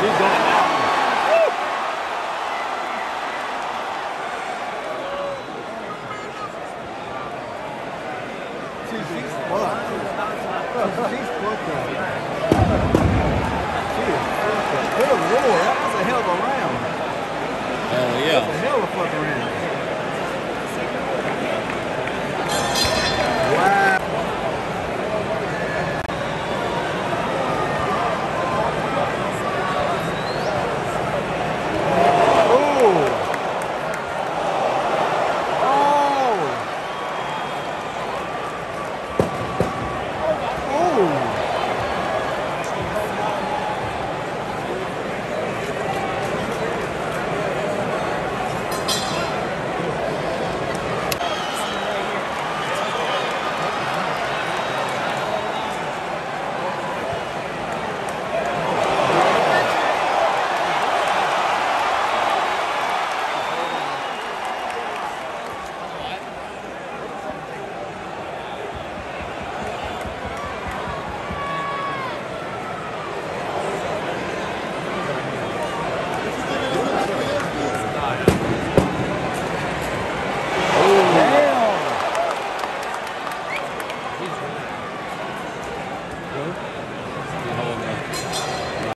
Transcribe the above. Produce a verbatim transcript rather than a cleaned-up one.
He's going down. She's fucked. She's fucked up. She is fucked up. Good lord, that was a hell of a round. Hell That was a yeah. hell of a fucking round.